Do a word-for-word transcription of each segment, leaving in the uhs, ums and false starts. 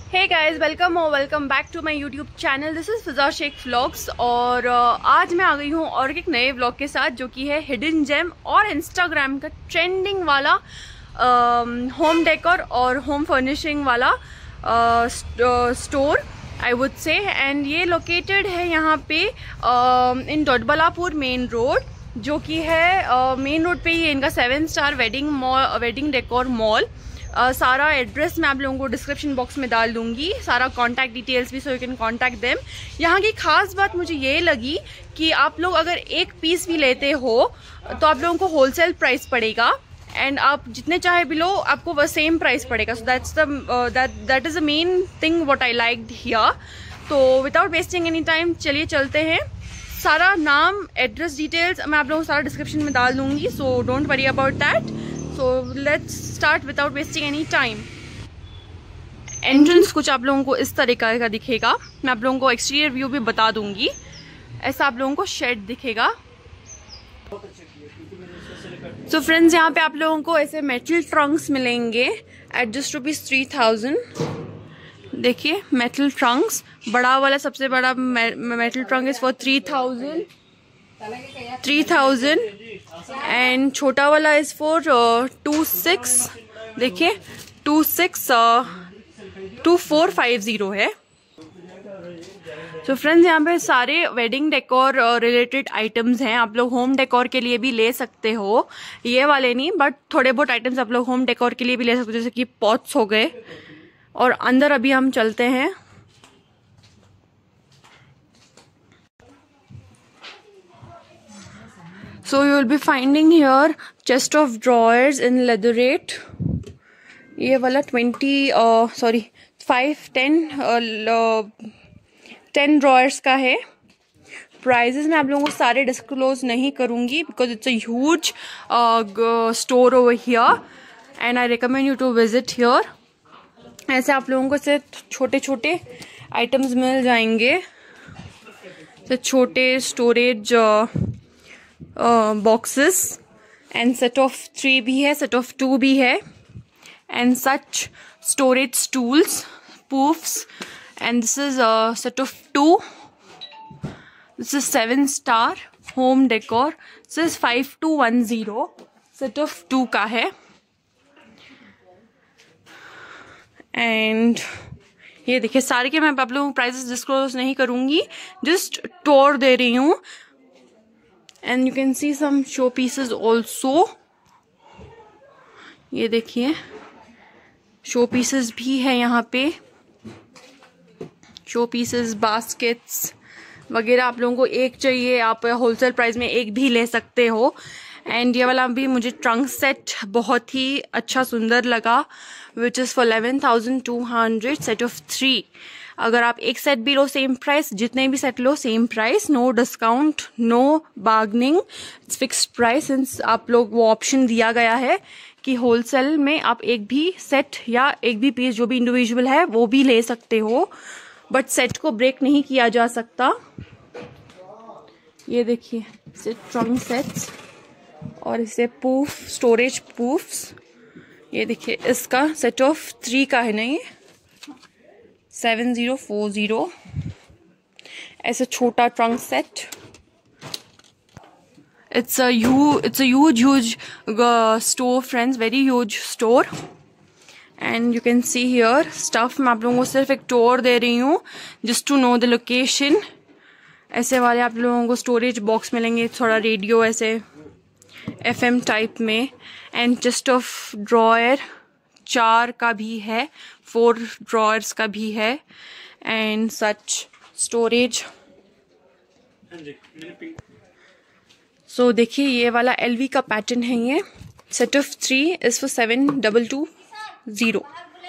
हे guys, welcome और welcome back to my YouTube channel. This is Fiza Shaikh vlogs और uh, आज मैं आ गई हूँ और एक नए व्लॉग के साथ जो कि है हिडन जेम और इंस्टाग्राम का ट्रेंडिंग वाला होम uh, डेकोर और होम फर्निशिंग वाला स्टोर आई वुड से। एंड ये लोकेटेड है यहाँ पे इन दोडबलापुर मेन रोड, जो कि है मेन uh, रोड पे ही इनका seven star wedding mall wedding decor mall. Uh, सारा एड्रेस मैं आप लोगों को डिस्क्रिप्शन बॉक्स में डाल दूंगी, सारा कॉन्टैक्ट डिटेल्स भी, so you can contact them. यहाँ की खास बात मुझे ये लगी कि आप लोग अगर एक पीस भी लेते हो तो आप लोगों को होलसेल प्राइस पड़ेगा, एंड आप जितने चाहे भी लो आपको वह सेम प्राइस पड़ेगा। So that's the that that is the main thing what I liked here. तो विदाउट वेस्टिंग एनी टाइम चलिए चलते हैं। सारा नाम, एड्रेस, डिटेल्स मैं आप लोगों को सारा डिस्क्रिप्शन में डाल दूंगी, so don't worry about that. So let's start without wasting any time. Entrance कुछ आप लोगों को इस तरीका का दिखेगा। मैं आप लोगों को एक्सटीरियर व्यू भी बता दूंगी। ऐसा आप लोगों को शेड दिखेगा। सो फ्रेंड्स, यहाँ पे आप लोगों को ऐसे मेटल ट्रंक्स मिलेंगे at just rupees three thousand. देखिए मेटल ट्रंक्स, बड़ा वाला सबसे बड़ा metal trunk is for three thousand three thousand and छोटा वाला इज फॉर टू सिक्स। देखिए two six two four five zero है। तो फ्रेंड्स, यहाँ पे सारे वेडिंग डेकोर रिलेटेड आइटम्स हैं। आप लोग होम डेकोर के लिए भी ले सकते हो, ये वाले नहीं, बट थोड़े बहुत आइटम्स आप लोग होम डेकोर के लिए भी ले सकते हो, जैसे कि पॉट्स हो गए। और अंदर अभी हम चलते हैं। So you will be finding here chest of drawers in leatherette. ये वाला twenty sorry five ten ten drawers का है। प्राइजेस मैं आप लोगों को सारे डिस्क्लोज नहीं करूंगी because it's a huge store over here and I recommend you to visit here. ऐसे आप लोगों को से छोटे छोटे आइटम्स मिल जाएंगे, तो छोटे storage boxes and set of three भी है, सेट ऑफ टू भी है, and such storage stools, poufs, and this is set of two. This is seven star home decor. This is five two one zero, set of two का है। And ये देखिए सारे के मैं आप लोगों को प्राइसेस डिस्क्लोज नहीं करूंगी, जस्ट टूर दे रही हूँ। And you can see some show pieces also. ये देखिए शो पीसेस भी है यहाँ पे, शो पीसेस, बास्केट्स वगैरह। आप लोगों को एक चाहिए आप होलसेल प्राइस में एक भी ले सकते हो। एंड ये वाला भी मुझे ट्रंक सेट बहुत ही अच्छा सुंदर लगा, which is for eleven thousand two hundred, set of three. अगर आप एक सेट भी लो सेम प्राइस, जितने भी सेट लो same price, no discount, no bargaining, it's fixed price. Since आप लोग वो ऑप्शन दिया गया है कि होलसेल में आप एक भी सेट या एक भी पीस जो भी इंडिविजुअल है वो भी ले सकते हो, बट सेट को ब्रेक नहीं किया जा सकता। ये देखिए ट्रंक सेट्स और इसे पूफ, स्टोरेज पूफ्स। ये देखिए इसका सेट ऑफ थ्री का है ना, ये सेवन जीरो फोर जीरो। ऐसे छोटा trunk set. It's a you it's a huge huge store friends, very huge store. And you can see here stuff. मैं आप लोगों को सिर्फ एक टूर दे रही हूँ just to know the location. ऐसे वाले आप लोगों को स्टोरेज बॉक्स मिलेंगे, थोड़ा रेडियो ऐसे एफ एम टाइप में। एंड चेस्ट ऑफ ड्रॉयर चार का भी है, फोर ड्रॉयर्स का भी है, एंड सच स्टोरेज। सो देखिए ये वाला एलवी का पैटर्न है। ये set of three is for seven double two zero.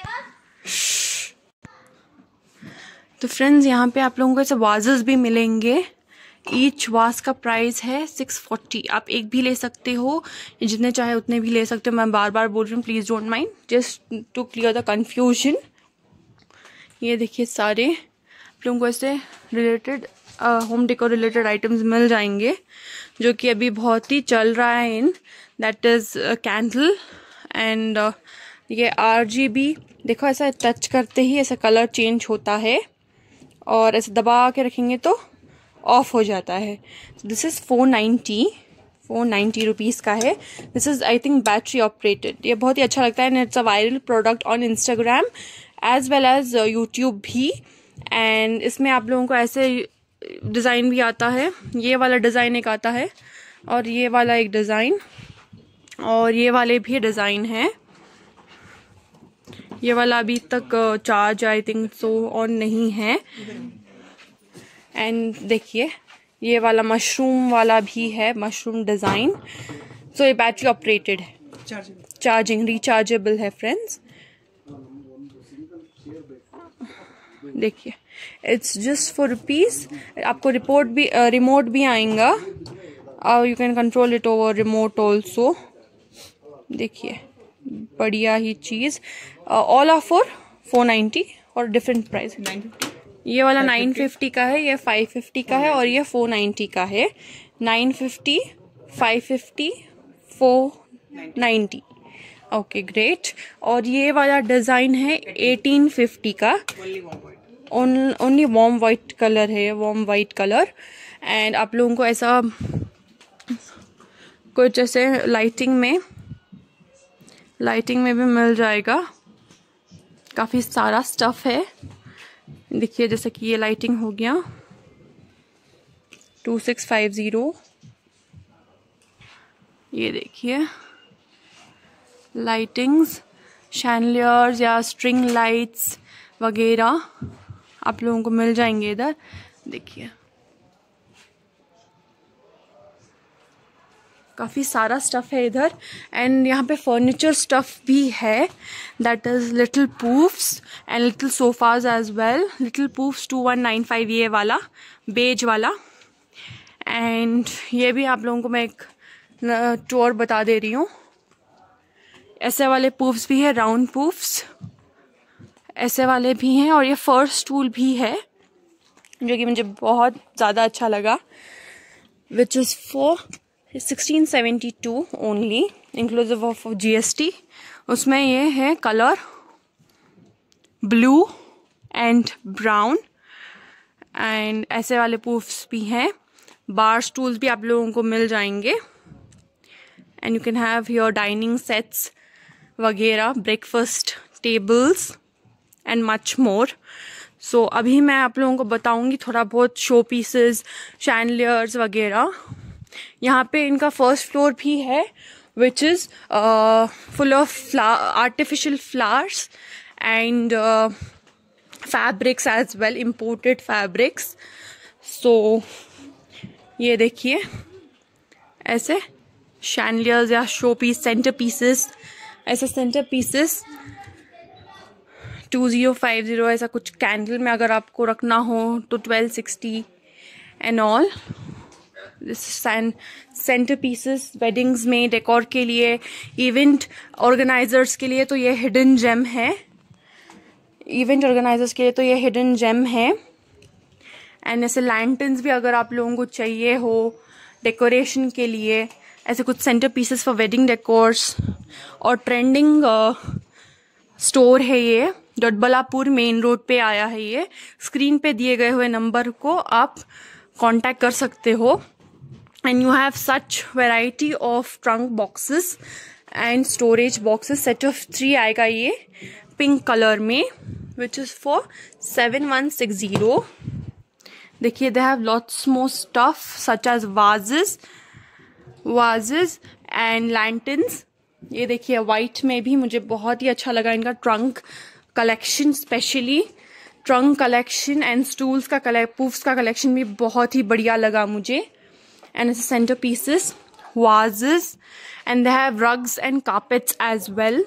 तो फ्रेंड्स, यहाँ पे आप लोगों को ऐसे वाजेस भी मिलेंगे। ईच वास का प्राइस है सिक्स फोर्टी। आप एक भी ले सकते हो, जितने चाहे उतने भी ले सकते हो। मैं बार बार बोल रही हूँ, please don't mind, just to clear the confusion. ये देखिए सारे आप लोगों को ऐसे related home decor related items मिल जाएंगे, जो कि अभी बहुत ही चल रहा है in, that is candle and ये आर जी बी, देखो ऐसा टच करते ही ऐसा कलर चेंज होता है और ऐसे दबा के रखेंगे तो ऑफ हो जाता है। This is four ninety four ninety rupees का है। This is I think battery operated. ये बहुत ही अच्छा लगता है and it's a viral product on Instagram as well as YouTube भी। एंड इसमें आप लोगों को ऐसे डिज़ाइन भी आता है, ये वाला डिज़ाइन एक आता है और ये वाला एक डिज़ाइन और ये वाले भी डिज़ाइन है। ये वाला अभी तक charge I think so on नहीं है। एंड देखिए ये वाला मशरूम वाला भी है, मशरूम डिज़ाइन। सो ये बैटरी ऑपरेटेड है, चार्जिंग रिचार्जेबल है फ्रेंड्स। देखिए इट्स जस्ट फॉर रुपीज़। आपको रिपोर्ट भी रिमोट भी आएगा और you can control it over remote also. देखिए बढ़िया ही चीज़। All are for four ninety और डिफरेंट प्राइस। ये वाला नाइन फिफ्टी का है, ये फाइव फिफ्टी का है और ये फोर नाइन्टी का है। Nine fifty, five fifty, four ninety. Okay great. और ये वाला डिज़ाइन है एटीन फिफ्टी का। ओनली वार्म वाइट कलर है, वार्म वाइट कलर। एंड आप लोगों को ऐसा कुछ ऐसे लाइटिंग में लाइटिंग में भी मिल जाएगा। काफ़ी सारा स्टफ है। देखिए जैसे कि ये लाइटिंग हो गया टू सिक्स फाइव ज़ीरो। ये देखिए लाइटिंग्स, शैंडलियर्स या स्ट्रिंग लाइट्स वगैरह आप लोगों को मिल जाएंगे इधर। देखिए काफ़ी सारा स्टफ़ है इधर। एंड यहाँ पे फर्नीचर स्टफ़ भी है, that is little poufs and little sofas as well. Little poufs two one nine five, ये वाला बेज वाला। एंड ये भी आप लोगों को मैं एक टूर बता दे रही हूँ। ऐसे वाले पूफ्स भी है, राउंड पूफ्स ऐसे वाले भी हैं। और ये फर्स्ट स्टूल भी है जो कि मुझे बहुत ज़्यादा अच्छा लगा, which is for sixteen seventy two only inclusive of G S T. उसमें ये है colour blue and brown. And ऐसे वाले पूफ्स भी हैं। बार स्टूल्स भी आप लोगों को मिल जाएंगे। And you can have your dining sets वगैरह, breakfast tables and much more. So अभी मैं आप लोगों को बताऊंगी थोड़ा बहुत शो पीसेस, शैंडलियर्स वगैरह। यहाँ पे इनका फर्स्ट फ्लोर भी है which is full of artificial flowers and fabrics as well, imported fabrics. So ये देखिए ऐसे शैंडलियर्स या शो पीस, सेंटर पीसेस, ऐसे centre pieces two zero five zero. ऐसा कुछ कैंडल में अगर आपको रखना हो तो twelve sixty and all. Centre pieces weddings में डेकोर के लिए, इवेंट ऑर्गेनाइजर्स के लिए तो ये हिडन जेम है। इवेंट ऑर्गेनाइजर्स के लिए तो ये हिडन जेम है। एंड ऐसे लैंटर्न्स भी अगर आप लोगों को चाहिए हो डेकोरेशन के लिए, ऐसे कुछ centre pieces for wedding decors. और ट्रेंडिंग स्टोर है ये, डोडबलापुर मेन रोड पे आया है ये। स्क्रीन पे दिए गए हुए नंबर को आप कांटेक्ट कर सकते हो। And you have such variety of trunk boxes and storage boxes. Set of three आएगा ये पिंक कलर में, which is for seven one six zero. देखिए they have lots more stuff such as vases vases and lanterns. ये देखिए white में भी मुझे बहुत ही अच्छा लगा इनका trunk collection, specially trunk collection and stools का कलेक्ट, पूफ्स का कलेक्शन भी बहुत ही बढ़िया लगा मुझे। एंड ऐसे centre pieces, vases and they have rugs and carpets as well.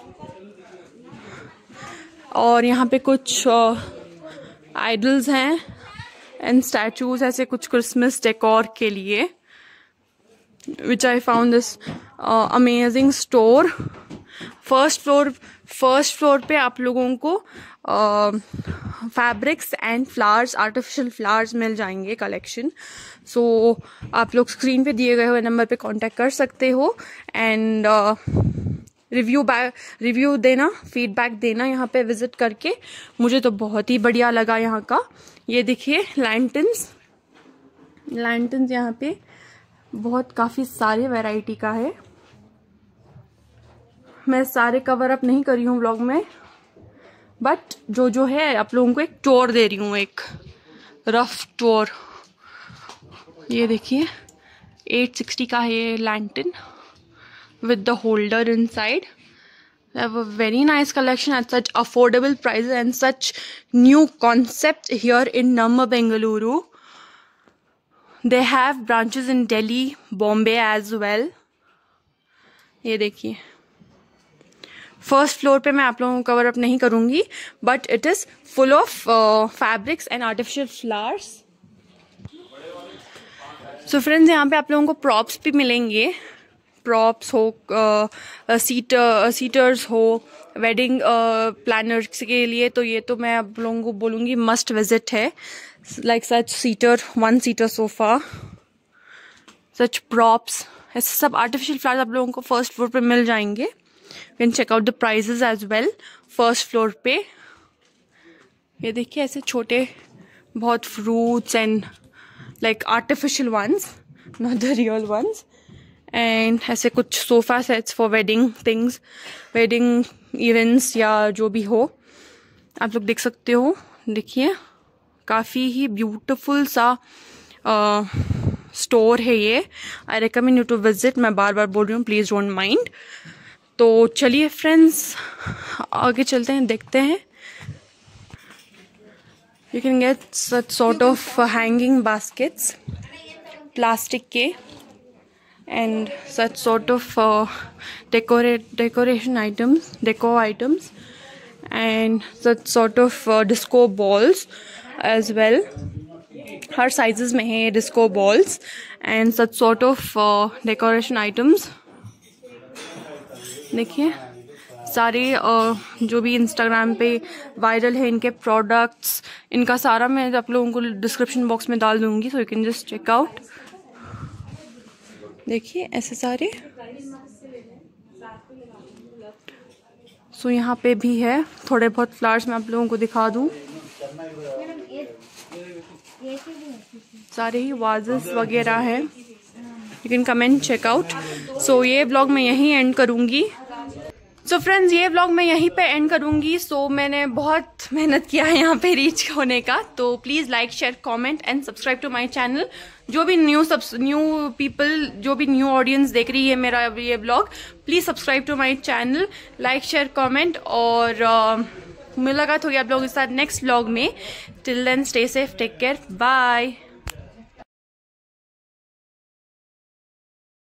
और यहाँ पे कुछ आइडल्स uh, हैं एंड स्टैचूज, ऐसे कुछ क्रिसमस डेकोर के लिए, which I found this amazing store. First floor first floor पे आप लोगों को fabrics and flowers, artificial flowers मिल जाएंगे कलेक्शन। सो so, आप लोग स्क्रीन पे दिए गए हुए नंबर पे कांटेक्ट कर सकते हो। एंड रिव्यू बैक रिव्यू देना, फीडबैक देना यहाँ पे विजिट करके। मुझे तो बहुत ही बढ़िया लगा यहाँ का। ये देखिए लैंटर्न्स, लैंटर्न्स यहाँ पे बहुत काफ़ी सारे वैरायटी का है। मैं सारे कवर अप नहीं करी हूँ व्लॉग में, बट जो जो है आप लोगों को एक टूर दे रही हूँ, एक रफ टूर। ये देखिए एट सिक्सटी का है ये lantern with the holder inside. They have a very nice collection at such affordable prices and such new concept here in Namma, Bengaluru. They have branches in Delhi, Bombay as well. ये देखिए first floor पे मैं आप लोगों को cover up नहीं करूंगी, but it is full of fabrics and artificial flowers. So friends, यहाँ पे आप लोगों को प्रॉप्स भी मिलेंगे। प्रॉप्स हो, सीटर सीटर्स हो, वेडिंग प्लानर्स के लिए, तो ये तो मैं आप लोगों को बोलूँगी मस्ट विजिट है। Like such seater, one seater sofa, such props, ऐसे सब आर्टिफिशियल फ्लावर्स आप लोगों को फर्स्ट फ्लोर पे मिल जाएंगे। You can check out the prices as well first floor पे। ये देखिए ऐसे छोटे बहुत fruits and like artificial ones, not the real ones. And ऐसे कुछ sofa sets for wedding things, wedding events या जो भी हो, आप लोग देख सकते हो। देखिए काफ़ी ही ब्यूटीफुल सा स्टोर uh, है ये। I recommend you to visit. मैं बार बार बोल रही हूँ, प्लीज़ डोंट माइंड। तो चलिए फ्रेंड्स आगे चलते हैं, देखते हैं। You can get such sort of hanging baskets, plastic के, and such sort of uh, decorate decoration items, deco items, and such sort of uh, disco balls as well. हर sizes में है disco balls and such sort of uh, decoration items. देखिए सारे uh, जो भी Instagram पे viral है इनके प्रोडक्ट्स, इनका सारा मैं आप लोगों को डिस्क्रिप्शन बॉक्स में डाल दूंगी, so you can just check out. देखिए ऐसे सारे। सो यहाँ पे भी है थोड़े बहुत फ्लावर्स, मैं आप लोगों को दिखा दूँ। सारे ही वाजेस वगैरह है, you can come and check out. So ये व्लॉग मैं यहीं एंड करूँगी। सो so फ्रेंड्स, ये व्लॉग मैं यहीं पे एंड करूँगी। सो so, मैंने बहुत मेहनत किया है यहाँ पे रीच होने का, तो please like share comment and subscribe to my channel. जो भी न्यू सब न्यू पीपल, जो भी न्यू ऑडियंस देख रही है मेरा ये vlog, please subscribe to my channel, like share comment. और uh, मुलाकात होगी आप लोगों के साथ नेक्स्ट व्लॉग में। Till then stay safe, take care, bye.